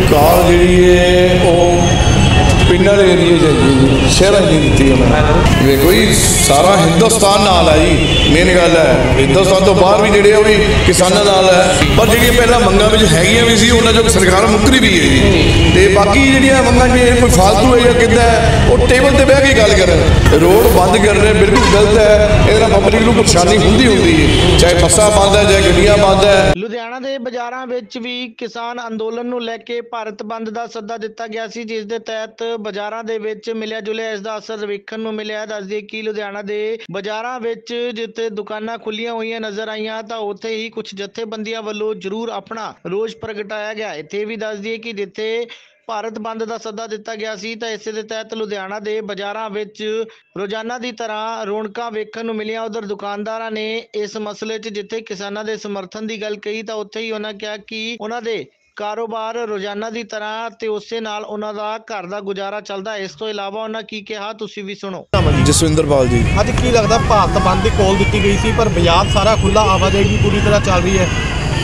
ਕਾਰ ਜਿਹੜੀ ਹੈ ਉਹ ਪਿੰਡਾਂ ਦੇ ਏਰੀਏ 'ਚ ਹੈਗੀ ਜੀ, ਸ਼ਹਿਰਾਂ 'ਚ ਨਹੀਂ ਦਿੱਤੀ ਉਹਨਾਂ ਨੇ। ਦੇਖੋ ਜੀ ਸਾਰਾ ਹਿੰਦੁਸਤਾਨ ਨਾਲ ਹੈ ਜੀ, ਮੇਨ ਗੱਲ ਹੈ ਹਿੰਦੁਸਤਾਨ ਤੋਂ ਬਾਹਰ ਵੀ ਜਿਹੜੇ ਉਹ ਵੀ ਕਿਸਾਨਾਂ ਨਾਲ ਹੈ, ਪਰ ਜਿਹੜੀਆਂ ਪਹਿਲਾਂ ਮੰਗਾਂ ਵਿੱਚ ਹੈਗੀਆਂ ਵੀ ਸੀ ਉਹਨਾਂ 'ਚੋਂ ਸਰਕਾਰ ਮੁੱਕਰੀ ਵੀ ਹੈ ਜੀ। ਤੇ ਬਾਕੀ ਜਿਹੜੀਆਂ ਮੰਗਾਂ ਜਿਹੜੀਆਂ ਕੋਈ ਫਾਲਤੂ ਹੈ ਜਾਂ ਕਿੱਦਾਂ ਉਹ ਟੇਬਲ ਤੇ ਬਹਿ ਕੇ ਗੱਲ ਕਰਨ। ਰੋਡ ਬੰਦ ਕਰਨੇ ਬਿਲਕੁਲ ਗਲਤ ਹੈ, ਇਹਦੇ ਨਾਲ ਪਬਲਿਕ ਨੂੰ ਪਰੇਸ਼ਾਨੀ ਹੁੰਦੀ ਹੈ, ਚਾਹੇ ਬੱਸਾਂ ਬੰਦ ਹੈ ਚਾਹੇ ਗੱਡੀਆਂ ਬੰਦ ਹੈ। ਲੁਧਿਆਣਾ ਦੇ ਬਾਜ਼ਾਰਾਂ ਵਿੱਚ ਵੀ ਕਿਸਾਨ ਅੰਦੋਲਨ ਨੂੰ ਲੈ ਕੇ ਭਾਰਤ ਬੰਦ ਦਾ ਸੱਦਾ ਦਿੱਤਾ ਗਿਆ ਸੀ, ਜਿਸ ਦੇ ਤਹਿਤ ਬਾਜ਼ਾਰਾਂ ਦੇ ਵਿੱਚ ਮਿਲਿਆ ਜੁਲਿਆ ਇਸ ਦਾ ਅਸਰ ਵੇਖਣ ਨੂੰ ਮਿਲਿਆ। ਦੱਸ ਦਈਏ ਕਿ ਲੁਧਿਆਣਾ ਦੇ ਬਾਜ਼ਾਰਾਂ ਵਿੱਚ ਜਿੱਥੇ ਦੁਕਾਨਾਂ ਖੁੱਲੀਆਂ ਹੋਈਆਂ ਨਜ਼ਰ ਆਈਆਂ ਤਾਂ ਉੱਥੇ ਹੀ ਕੁਝ ਜਥੇਬੰਦੀਆਂ ਵੱਲੋਂ ਜ਼ਰੂਰ ਆਪਣਾ ਰੋਸ ਪ੍ਰਗਟਾਇਆ ਗਿਆ। ਇੱਥੇ ਵੀ ਦੱਸ ਦਈਏ ਕਿ ਜਿੱਥੇ ਭਾਰਤ ਬੰਦ ਦਾ ਸੱਦਾ ਦਿੱਤਾ ਗਿਆ ਸੀ ਤਾਂ ਇਸੇ ਦੇ ਤਹਿਤ ਲੁਧਿਆਣਾ ਦੇ ਬਾਜ਼ਾਰਾਂ ਵਿੱਚ ਰੋਜ਼ਾਨਾ ਦੀ ਤਰ੍ਹਾਂ ਰੌਣਕਾਂ ਵੇਖਣ ਨੂੰ ਮਿਲੀਆਂ। ਉਧਰ ਦੁਕਾਨਦਾਰਾਂ ਨੇ ਇਸ ਮਸਲੇ 'ਚ ਜਿੱਥੇ ਕਿਸਾਨਾਂ ਦੇ ਸਮਰਥਨ ਦੀ ਗੱਲ ਕਹੀ ਤਾਂ ਉੱਥੇ ਹੀ ਉਹਨਾਂ ਕਿਹਾ ਕਿ ਉਹਨਾਂ ਦੇ ਕਾਰੋਬਾਰ ਰੋਜ਼ਾਨਾ ਦੀ ਤਰ੍ਹਾਂ ਤੇ ਉਸੇ ਨਾਲ ਉਹਨਾਂ ਦਾ ਘਰ ਦਾ ਗੁਜ਼ਾਰਾ ਚੱਲਦਾ। ਇਸ ਤੋਂ ਇਲਾਵਾ ਉਹਨਾਂ ਕੀ ਕਿਹਾ ਤੁਸੀਂ ਵੀ ਸੁਣੋ। ਜਸਵਿੰਦਰਪਾਲ ਜੀ, ਅੱਜ ਕੀ ਲੱਗਦਾ ਭਾਰਤ ਬੰਦ ਦੀ ਕਾਲ ਦਿੱਤੀ ਗਈ ਸੀ ਪਰ ਬਾਜ਼ਾਰ ਸਾਰਾ ਖੁੱਲਾ, ਆਵਾਜਾਈ ਵੀ ਪੂਰੀ ਤਰ੍ਹਾਂ ਚੱਲ ਰਹੀ ਹੈ।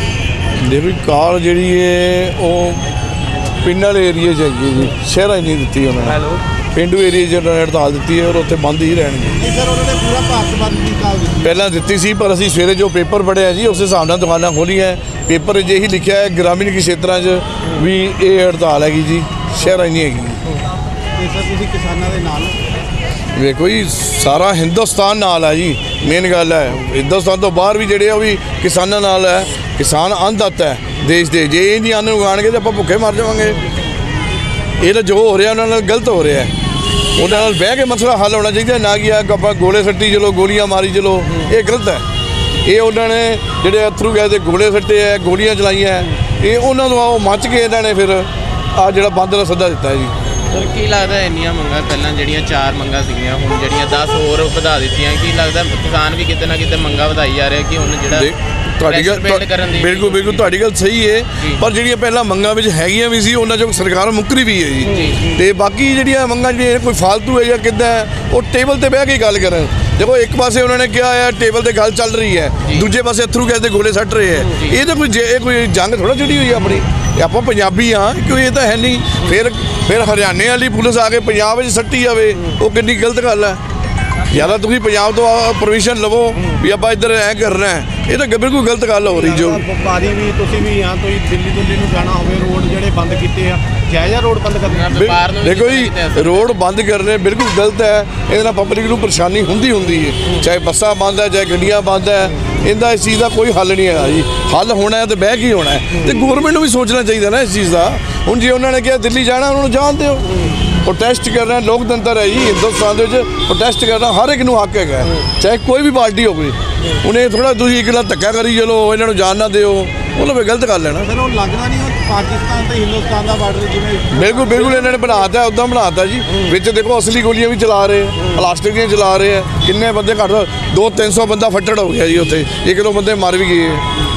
ਦੇਖੋ ਕਾਲ ਜਿਹੜੀ ਹੈ ਉਹ ਪਿੰਡਾਂ ਦੇ ਏਰੀਏ 'ਚ ਹੈਗੀ ਜੀ, ਸ਼ਹਿਰਾਂ 'ਚ ਨਹੀਂ ਦਿੱਤੀ ਉਹਨਾਂ ਨੇ। ਪਿੰਡੂ ਏਰੀਏ 'ਚ ਉਹਨਾਂ ਨੇ ਹੜਤਾਲ ਦਿੱਤੀ ਹੈ ਔਰ ਉੱਥੇ ਬੰਦ ਹੀ ਰਹਿਣਗੇ। ਸਰ ਉਹਨਾਂ ਨੇ ਪੂਰਾ ਭਾਰਤ ਬੰਦ ਦੀ ਕਾਲ ਦਿੱਤੀ ਪਹਿਲਾਂ ਦਿੱਤੀ ਸੀ, ਪਰ ਅਸੀਂ ਸਵੇਰੇ ਜੋ ਪੇਪਰ ਪੜ੍ਹਿਆ ਜੀ ਉਸ ਹਿਸਾਬ ਨਾਲ ਦੁਕਾਨਾਂ ਖੋਲ੍ਹੀਆਂ। ਪੇਪਰ 'ਚ ਇਹੀ ਲਿਖਿਆ ਹੈ ਗ੍ਰਾਮੀਣ ਖੇਤਰਾਂ 'ਚ ਵੀ ਇਹ ਹੜਤਾਲ ਹੈਗੀ ਜੀ, ਸ਼ਹਿਰਾਂ 'ਚ ਨਹੀਂ ਹੈਗੀ। ਤੇ ਸਰ ਤੁਸੀਂ ਕਿਸਾਨਾਂ ਦੇ ਨਾਲ ਵੇਖੋ ਜੀ ਸਾਰਾ ਹਿੰਦੁਸਤਾਨ ਨਾਲ ਹੈ ਜੀ, ਮੇਨ ਗੱਲ ਹੈ ਹਿੰਦੁਸਤਾਨ ਤੋਂ ਬਾਹਰ ਵੀ ਜਿਹੜੇ ਉਹ ਵੀ ਕਿਸਾਨਾਂ ਨਾਲ ਹੈ। ਕਿਸਾਨ ਅੰਨਦਾਤ ਹੈ ਦੇਸ਼ ਦੇ, ਜੇ ਇਹ ਨਹੀਂ ਅੰਨ ਉਗਾਉਣਗੇ ਤਾਂ ਆਪਾਂ ਭੁੱਖੇ ਮਰ ਜਾਵਾਂਗੇ। ਇਹ ਤਾਂ ਜੋ ਹੋ ਰਿਹਾ ਉਹਨਾਂ ਨਾਲ ਗਲਤ ਹੋ ਰਿਹਾ, ਉਹਨਾਂ ਨਾਲ ਬਹਿ ਕੇ ਮਸਲਾ ਹੱਲ ਹੋਣਾ ਚਾਹੀਦਾ, ਨਾ ਕਿ ਆਪਾਂ ਗੋਲੇ ਸੱਟੀ ਚਲੋ ਗੋਲੀਆਂ ਮਾਰੀ ਚਲੋ, ਇਹ ਗਲਤ ਹੈ। ਇਹ ਉਹਨਾਂ ਨੇ ਜਿਹੜੇ ਅਥਰੂ ਗੈਸ ਦੇ ਗੋਲੇ ਸੱਟੇ ਹੈ, ਗੋਲੀਆਂ ਚਲਾਈਆਂ, ਇਹ ਉਹਨਾਂ ਤੋਂ ਉਹ ਮੱਚ ਕੇ ਇਹਨਾਂ ਨੇ ਫਿਰ ਆ ਜਿਹੜਾ ਬੰਦ ਦਾ ਸੱਦਾ ਦਿੱਤਾ ਜੀ। ਸਰ ਕੀ ਲੱਗਦਾ ਇੰਨੀਆਂ ਮੰਗਾਂ ਪਹਿਲਾਂ ਜਿਹੜੀਆਂ 4 ਮੰਗਾਂ ਸੀਗੀਆਂ ਹੁਣ ਜਿਹੜੀਆਂ 10 ਹੋਰ ਵਧਾ ਦਿੱਤੀਆਂ, ਕੀ ਲੱਗਦਾ ਕਿਸਾਨ ਵੀ ਕਿਤੇ ਨਾ ਕਿਤੇ ਮੰਗਾਂ ਵਧਾਈ ਜਾ ਰਿਹਾ ਕਿ ਹੁਣ ਜਿਹੜਾ ਤੁਹਾਡੀ ਗੱਲ ਬਿਲਕੁਲ ਤੁਹਾਡੀ ਗੱਲ ਸਹੀ ਹੈ, ਪਰ ਜਿਹੜੀਆਂ ਪਹਿਲਾਂ ਮੰਗਾਂ ਵਿੱਚ ਹੈਗੀਆਂ ਵੀ ਸੀ ਉਹਨਾਂ 'ਚੋਂ ਸਰਕਾਰ ਮੁੱਕਰੀ ਵੀ ਹੈ ਜੀ। ਤੇ ਬਾਕੀ ਜਿਹੜੀਆਂ ਮੰਗਾਂ ਜਿਹੜੀਆਂ ਕੋਈ ਫਾਲਤੂ ਹੈ ਜਾਂ ਕਿੱਦਾਂ ਉਹ ਟੇਬਲ ਤੇ ਬਹਿ ਕੇ ਗੱਲ ਕਰਨ। ਦੇਖੋ ਇੱਕ ਪਾਸੇ ਉਹਨਾਂ ਨੇ ਕਿਹਾ ਹੈ ਟੇਬਲ ਤੇ ਗੱਲ ਚੱਲ ਰਹੀ ਹੈ, ਦੂਜੇ ਪਾਸੇ ਅਥਰੂ ਗੈਸ ਦੇ ਗੋਲੇ ਸੱਟ ਰਹੇ ਹੈ। ਇਹ ਤਾਂ ਕੋਈ ਜੰਗ ਥੋੜਾ ਜਿਹੜੀ ਹੋਈ ਆਪਣੀ, ਆਪਾਂ ਪੰਜਾਬੀ ਹਾਂ, ਕਿਉਂ ਇਹ ਤਾਂ ਹੈ ਨਹੀਂ। ਫਿਰ ਹਰਿਆਣੇ ਵਾਲੀ ਪੁਲਿਸ ਆ ਕੇ ਪੰਜਾਬ ਵਿੱਚ ਸੱਟੀ ਜਾਵੇ, ਉਹ ਕਿੰਨੀ ਗਲਤ ਗੱਲ ਹੈ। ਜਾਂ ਤਾਂ ਤੁਸੀਂ ਪੰਜਾਬ ਤੋਂ ਪਰਮਿਸ਼ਨ ਲਵੋ ਵੀ ਆਪਾਂ ਇੱਧਰ ਐਂ ਕਰਨਾ ਹੈ, ਇਹ ਤਾਂ ਬਿਲਕੁਲ ਗਲਤ ਗੱਲ ਹੋ ਰਹੀ। ਜੋ ਵਪਾਰੀ ਵੀ ਤੁਸੀਂ ਵੀ ਹਾਂ, ਤੁਸੀਂ ਦਿੱਲੀ ਨੂੰ ਜਾਣਾ ਹੋਵੇ, ਰੋਡ ਜਿਹੜੇ ਬੰਦ ਕੀਤੇ ਆ, ਜਾਇਜ਼ਾ ਰੋਡ ਬੰਦ ਕਰਨਾ। ਦੇਖੋ ਜੀ ਰੋਡ ਬੰਦ ਕਰਨੇ ਬਿਲਕੁਲ ਗਲਤ ਹੈ, ਇਹਦੇ ਨਾਲ ਪਬਲਿਕ ਨੂੰ ਪਰੇਸ਼ਾਨੀ ਹੁੰਦੀ ਹੈ, ਚਾਹੇ ਬੱਸਾਂ ਬੰਦ ਹੈ ਚਾਹੇ ਗੱਡੀਆਂ ਬੰਦ ਹੈ। ਇਹਦਾ ਇਸ ਚੀਜ਼ ਦਾ ਕੋਈ ਹੱਲ ਨਹੀਂ ਹੈਗਾ ਜੀ। ਹੱਲ ਹੋਣਾ ਹੈ ਤੇ ਬਹਿ ਕੇ ਹੋਣਾ ਹੈ, ਤੇ ਗੌਰਮੈਂਟ ਨੂੰ ਵੀ ਸੋਚਣਾ ਚਾਹੀਦਾ ਨਾ ਇਸ ਚੀਜ਼ ਦਾ। ਹੁਣ ਜੇ ਉਹਨਾਂ ਨੇ ਕਿਹਾ ਦਿੱਲੀ ਜਾਣਾ, ਉਹਨਾਂ ਨੂੰ ਜਾਣ ਦਿਓ। ਪ੍ਰੋਟੈਸਟ ਕਰਨਾ ਲੋਕਤੰਤਰ ਹੈ ਜੀ, ਹਿੰਦੁਸਤਾਨ ਦੇ ਵਿੱਚ ਪ੍ਰੋਟੈਸਟ ਕਰਨਾ ਹਰ ਇੱਕ ਨੂੰ ਹੱਕ ਹੈਗਾ, ਚਾਹੇ ਕੋਈ ਵੀ ਪਾਰਟੀ ਹੋਵੇ। ਉਹਨੇ ਥੋੜਾ ਤੁਸੀਂ ਇੱਕ ਨਾਲ ਧੱਕਾ ਕਰੀ ਚਲੋ ਇਹਨਾਂ ਨੂੰ ਜਾਣ ਨਾ ਦਿਓ, ਉਹ ਗਲਤ ਗੱਲ ਹੈ ਨਾ। ਫਿਰ ਉਹ ਲੱਗਦਾ ਨਹੀਂ ਪਾਕਿਸਤਾਨ ਤੇ ਹਿੰਦੁਸਤਾਨ ਦਾ ਬਾਰਡਰ ਜਿਵੇਂ ਬਿਲਕੁਲ ਇਹਨਾਂ ਨੇ ਬਣਾਤਾ, ਉੱਦਾਂ ਬਣਾਤਾ ਜੀ। ਵਿੱਚ ਦੇਖੋ ਅਸਲੀ ਗੋਲੀਆਂ ਵੀ ਚਲਾ ਰਹੇ, ਪਲਾਸਟਿਕ ਦੀਆਂ ਚਲਾ ਰਹੇ ਆ। ਕਿੰਨੇ ਬੰਦੇ ਘੱਟ 200-300 ਬੰਦਾ ਫੱਟੜ ਹੋ ਗਿਆ ਜੀ ਉੱਥੇ, 1-2 ਬੰਦੇ ਮਰ ਵੀ ਗਏ।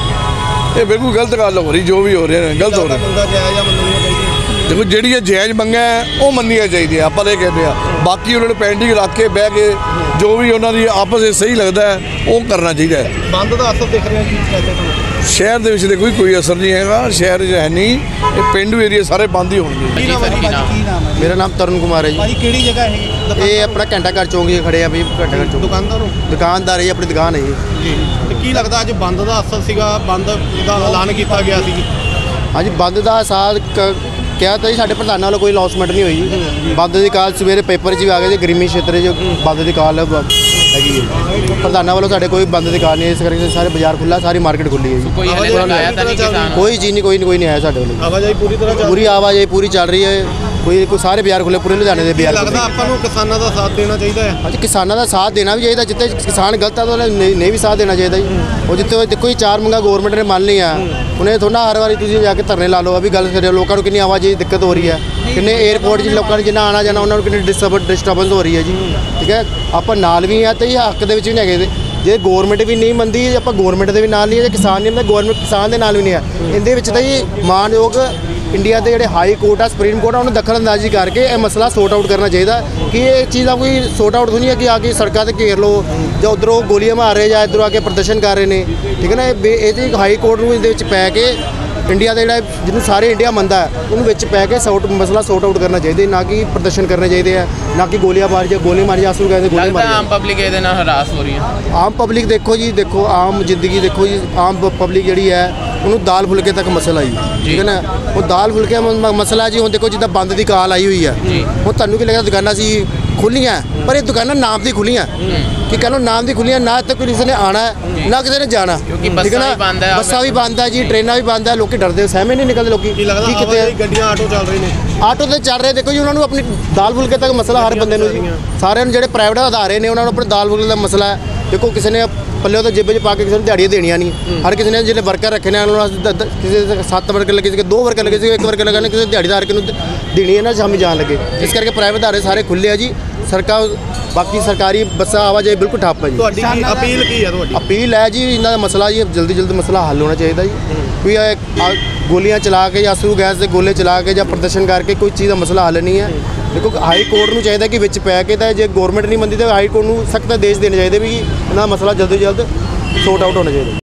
ਇਹ ਬਿਲਕੁਲ ਗਲਤ ਗੱਲ ਹੋ ਰਹੀ, ਜੋ ਵੀ ਹੋ ਰਿਹਾ ਗਲਤ ਹੋ ਰਿਹਾ। ਦੇਖੋ ਜਿਹੜੀਆਂ ਜਾਇਜ਼ ਮੰਗਾਂ ਉਹ ਮੰਨੀਆਂ ਚਾਹੀਦੀਆਂ, ਆਪਾਂ ਤਾਂ ਇਹ ਕਹਿੰਦੇ ਆ। ਬਾਕੀ ਉਹਨਾਂ ਨੂੰ ਪੈਂਡਿੰਗ ਰੱਖ ਕੇ ਬਹਿ ਕੇ ਜੋ ਵੀ ਉਹਨਾਂ ਦੀ ਆਪਸ ਵਿੱਚ ਸਹੀ ਲੱਗਦਾ ਹੈ ਉਹ ਕਰਨਾ ਚਾਹੀਦਾ ਹੈ। ਬੰਦ ਦਾ ਅਸਰ ਦਿਖ ਰਿਹਾ ਜੀ ਸ਼ਹਿਰ ਦੇ ਵਿੱਚ ਦੇਖੋ ਕੋਈ ਅਸਰ ਨਹੀਂ ਹੈਗਾ, ਸ਼ਹਿਰ 'ਚ ਹੈ ਨਹੀਂ, ਇਹ ਪਿੰਡੂ ਏਰੀਆ ਸਾਰੇ ਬੰਦ ਹੀ ਹੋਣਗੇ। ਕੀ ਨਾਮ ਹੈ? ਮੇਰਾ ਨਾਮ ਤਰਨ ਕੁਮਾਰ ਹੈ ਜੀ। ਭਾਜੀ ਕਿਹੜੀ ਜਗ੍ਹਾ ਹੈਗੀ? ਇਹ ਆਪਣਾ ਘੰਟਾ ਘਰ ਚੌਂਕ 'ਚ ਖੜੇ ਆ ਬਈ। ਘੰਟਾ ਘਰ ਚੌਂਕ ਦੁਕਾਨਦਾਰ ਹੈ ਜੀ, ਆਪਣੀ ਦੁਕਾਨ ਹੈ ਜੀ। ਤੇ ਕੀ ਲੱਗਦਾ ਅੱਜ ਬੰਦ ਦਾ ਅਸਰ ਸੀਗਾ, ਬੰਦ ਦਾ ਐਲਾਨ ਕੀਤਾ ਗਿਆ ਸੀ? ਹਾਂਜੀ ਬੰਦ ਦਾ ਸਾਲ ਕਿਹਾ ਤਾਂ ਜੀ, ਸਾਡੇ ਪ੍ਰਧਾਨਾਂ ਵੱਲੋਂ ਕੋਈ ਅਨਾਉਂਸਮੈਂਟ ਨਹੀਂ ਹੋਈ ਜੀ। ਬੰਦ ਦੀ ਕਾਲ ਸਵੇਰੇ ਪੇਪਰ 'ਚ ਵੀ ਆ ਗਏ ਜੀ, ਗ੍ਰਾਮੀਣ ਖੇਤਰ 'ਚ ਬੰਦ ਦੀ ਕਾਲ ਹੈਗੀ ਹੈ। ਪ੍ਰਧਾਨਾਂ ਵੱਲੋਂ ਸਾਡੇ ਕੋਈ ਬੰਦ ਦੀ ਕਾਲ ਨਹੀਂ, ਇਸ ਕਰਕੇ ਸਾਰੇ ਬਾਜ਼ਾਰ ਖੁੱਲ੍ਹਾ, ਸਾਰੀ ਮਾਰਕੀਟ ਖੁੱਲ੍ਹੀ ਹੈ ਜੀ। ਕੋਈ ਚੀਜ਼ ਨਹੀਂ, ਕੋਈ ਨਹੀਂ ਆਇਆ ਸਾਡੇ ਵੱਲੋਂ। ਆਵਾਜਾਈ ਪੂਰੀ ਆਵਾਜਾਈ ਪੂਰੀ ਚੱਲ ਰਹੀ ਹੈ। ਕੋਈ ਸਾਰੇ ਬਾਜ਼ਾਰ ਖੁੱਲ੍ਹੇ, ਪੂਰੇ ਲੁਧਿਆਣੇ ਦੇ ਬਾਜ਼ਾਰ। ਲੱਗਦਾ ਆਪਾਂ ਨੂੰ ਕਿਸਾਨਾਂ ਦਾ ਸਾਥ ਦੇਣਾ ਚਾਹੀਦਾ ਹੈ। ਹਾਂਜੀ ਕਿਸਾਨਾਂ ਦਾ ਸਾਥ ਦੇਣਾ ਵੀ ਚਾਹੀਦਾ, ਜਿੱਥੇ ਕਿਸਾਨ ਗਲਤ ਆ ਤਾਂ ਨਹੀਂ ਵੀ ਸਾਥ ਦੇਣਾ ਚਾਹੀਦਾ ਜੀ। ਉਹ ਜਿੱਥੇ ਦੇਖੋ ਜੀ 4 ਮੰਗਾਂ ਗੌਰਮੈਂਟ ਨੇ ਮੰਨ ਲਈਆਂ, ਉਹਨੇ ਥੋੜਾ ਹਰ ਵਾਰੀ ਤੁਸੀਂ ਜਾ ਕੇ ਧਰਨੇ ਲਾ ਲਓ। ਅਭੀ ਗੱਲ ਕਰਿਓ, ਲੋਕਾਂ ਨੂੰ ਕਿੰਨੀ ਆਵਾਜਾਈ ਦਿੱਕਤ ਹੋ ਰਹੀ ਹੈ, ਕਿੰਨੇ 에ਅਰਪੋਰਟ 'ਚ ਲੋਕਾਂ ਨੂੰ ਜਿੰਨਾ ਆਉਣਾ ਜਾਣਾ ਉਹਨਾਂ ਨੂੰ ਕਿੰਨੀ ਡਿਸਟਰਬੈਂਸ ਹੋ ਰਹੀ ਹੈ ਜੀ। ਠੀਕ ਹੈ, ਆਪਾਂ ਨਾਲ ਵੀ ਆ ਤੇ ਇਹ ਹੱਕ ਦੇ ਵਿੱਚ ਵੀ ਨਹੀਂ ਹੈਗੇ। ਜੇ ਗੌਰਮੈਂਟ ਵੀ ਨਹੀਂ ਮੰਨਦੀ, ਆਪਾਂ ਗੌਰਮੈਂਟ ਦੇ ਵੀ ਨਾਲ ਨਹੀਂ ਹੈ। ਜੇ ਕਿਸਾਨ ਨਹੀਂ ਮੰਨਦਾ, ਗੌਰਮੈਂਟ ਕਿਸਾਨ ਦੇ ਨਾਲ ਵੀ ਨਹੀਂ ਹੈ। ਇਹਦੇ ਵਿੱਚ ਤਾਂ ਜੀ ਮਾਨਯੋਗ ਇੰਡੀਆ ਦੇ ਜਿਹੜੇ ਹਾਈ ਕੋਰਟ ਆ, ਸੁਪਰੀਮ ਕੋਰਟ ਆ, ਉਹਨੂੰ ਦਖਲਅੰਦਾਜ਼ੀ ਕਰਕੇ ਇਹ ਮਸਲਾ ਸੌਟ ਆਊਟ ਕਰਨਾ ਚਾਹੀਦਾ ਕਿ ਇਹ ਚੀਜ਼ ਦਾ ਕੋਈ ਸੌਟ ਆਊਟ ਨਹੀਂ ਹੈ ਕਿ ਆ ਕੇ ਸੜਕਾਂ 'ਤੇ ਘੇਰ ਲਓ ਜਾਂ ਉੱਧਰੋਂ ਗੋਲੀਆਂ ਮਾਰ ਰਹੇ ਜਾਂ ਇੱਧਰੋਂ ਆ ਕੇ ਪ੍ਰਦਰਸ਼ਨ ਕਰ ਰਹੇ ਨੇ। ਠੀਕ ਹੈ ਨਾ, ਇਹ ਹਾਈ ਕੋਰਟ ਨੂੰ ਇਹਦੇ ਵਿੱਚ ਪੈ ਕੇ ਇੰਡੀਆ ਦਾ ਜਿਹੜਾ ਜਿਹਨੂੰ ਸਾਰੇ ਇੰਡੀਆ ਮੰਨਦਾ ਹੈ ਉਹਨੂੰ ਵਿੱਚ ਪੈ ਕੇ ਮਸਲਾ ਸੌਟ ਆਊਟ ਕਰਨਾ ਚਾਹੀਦਾ, ਨਾ ਕਿ ਪ੍ਰਦਰਸ਼ਨ ਕਰਨੇ ਚਾਹੀਦੇ ਆ, ਨਾ ਕਿ ਗੋਲੀ ਮਾਰੀ ਆਸੂ ਕਹਿੰਦੇ ਗੋਲੀ ਲੱਗਦਾ ਮਾਰੀ ਆਮ ਪਬਲਿਕ ਇਹਦੇ ਨਾਲ ਹਰਾਸ ਹੋ ਰਹੀ ਹੈ। ਆਮ ਪਬਲਿਕ ਦੇਖੋ ਜੀ, ਦੇਖੋ ਆਮ ਜ਼ਿੰਦਗੀ ਦੇਖੋ ਜੀ, ਆਮ ਪਬਲਿਕ ਜਿਹੜੀ ਹੈ ਉਹਨੂੰ ਦਾਲ ਫੁਲਕੇ ਤੱਕ ਮਸਲਾ ਹੀ ਠੀਕ ਹੈ ਨਾ, ਉਹ ਦਾਲ ਫੁਲਕੇ ਮਸਲਾ ਜੀ। ਹੁਣ ਦੇਖੋ ਜਿੱਦਾਂ ਬੰਦ ਦੀ ਕਾਲ ਆਈ ਹੋਈ ਹੈ, ਹੁਣ ਤੁਹਾਨੂੰ ਕੀ ਲੱਗਦਾ ਦੁਕਾਨਾਂ ਸੀ ਖੁੱਲੀਆਂ, ਪਰ ਇਹ ਦੁਕਾਨਾਂ ਨਾਮ ਦੀ ਖੁੱਲੀਆਂ ਕਿ ਕਹ ਲਓ ਨਾਮ ਦੀ ਖੁੱਲੀਆਂ, ਨਾ ਇੱਥੇ ਕਿਸੇ ਨੇ ਆਣਾ ਨਾ ਕਿਸੇ ਨੇ ਜਾਣਾ, ਕਿਉਂਕਿ ਬੱਸਾਂ ਵੀ ਬੰਦ ਹੈ ਜੀ, ਟ੍ਰੇਨਾਂ ਵੀ ਬੰਦ ਹੈ, ਲੋਕੀ ਡਰਦੇ ਸਹਿਮੇ ਨਹੀਂ ਨਿਕਲਦੇ ਲੋਕੀ। ਕੀ ਲੱਗਦਾ ਆਵਾਜਾਈ ਗੱਡੀਆਂ ਆਟੋ ਚੱਲ ਰਹੇ ਨੇ, ਆਟੋ ਤੇ ਚੱਲ ਰਹੇ, ਦੇਖੋ ਜੀ ਉਹਨਾਂ ਨੂੰ ਆਪਣੀ ਦਾਲ ਫੁਲਕੇ ਤੱਕ ਮਸਲਾ ਹਰ ਬੰਦੇ ਨੂੰ ਜੀ, ਸਾਰਿਆਂ ਨੂੰ ਜਿਹੜੇ ਪ੍ਰਾਈਵੇਟ ਅਦਾਰੇ ਨੇ ਉਹਨਾਂ ਨੂੰ ਆਪਣੇ ਦਾਲ ਫੁਲਕੇ ਦਾ ਮਸਲਾ ਹੈ। ਦੇਖੋ ਕਿਸੇ ਨੇ ਪੱਲੇ ਉਹਦੇ ਜੇਬੇ 'ਚ ਪਾ ਕੇ ਕਿਸੇ ਨੂੰ ਦਿਹਾੜੀਆਂ ਦੇਣੀਆਂ ਨਹੀਂ, ਹਰ ਕਿਸੇ ਨੇ ਜਿਹੜੇ ਵਰਕਰ ਰੱਖੇ ਨੇ ਉਹਨਾਂ ਨੂੰ ਕਿਸੇ ਦੇ 7 ਵਰਕਰ ਲੱਗੇ ਸੀ, 2 ਵਰਕਰ ਲੱਗੇ ਸੀ, 1 ਵਰਕਰ ਲੱਗਾ ਨੇ, ਕਿਸੇ ਦਿਹਾੜੀਦਾਰ ਨੂੰ ਦੇਣੀ ਹੈ ਨਾ ਸ਼ਾਮੀ ਜਾਣ ਲੱਗੇ। ਇਸ ਕਰਕੇ ਪ੍ਰਾਈਵੇਟ ਅਦਾਰੇ ਸਾਰੇ ਖੁੱਲ੍ਹੇ ਆ ਜੀ। ਸਰਕਾਰ ਬਾਕੀ ਸਰਕਾਰੀ ਬੱਸਾਂ ਆਵਾਜਾਈ ਬਿਲਕੁਲ ਠੱਪ ਹੈ ਜੀ। ਤੁਹਾਡੀ ਕੀ ਅਪੀਲ ਕੀ ਹੈ ਤੁਹਾਡੀ? ਅਪੀਲ ਹੈ ਜੀ ਇਹਨਾਂ ਦਾ ਮਸਲਾ ਜੀ ਜਲਦੀ ਮਸਲਾ ਹੱਲ ਹੋਣਾ ਚਾਹੀਦਾ ਜੀ। ਕੋਈ ਗੋਲੀਆਂ ਚਲਾ ਕੇ ਜਾਂ ਆਸੂ ਗੈਸ ਦੇ ਗੋਲੇ ਚਲਾ ਕੇ ਜਾਂ ਪ੍ਰਦਰਸ਼ਨ ਕਰਕੇ ਕੋਈ ਚੀਜ਼ ਦਾ ਮਸਲਾ ਹੱਲ ਨਹੀਂ ਹੈ। ਦੇਖੋ ਹਾਈ ਕੋਰਟ ਨੂੰ ਚਾਹੀਦਾ ਕਿ ਵਿੱਚ ਪੈ ਕੇ ਤਾਂ ਜੇ ਗਵਰਨਮੈਂਟ ਨਹੀਂ ਮੰਨਦੀ ਤਾਂ ਹਾਈ ਕੋਰਟ ਨੂੰ ਸਖਤ ਆਦੇਸ਼ ਦੇਣੇ ਚਾਹੀਦੇ ਵੀ ਇਹਨਾਂ ਦਾ ਮਸਲਾ ਜਲਦ ਤੋਂ ਜਲਦ ਸੌਟ ਆਊਟ ਹੋਣਾ ਚਾਹੀਦਾ।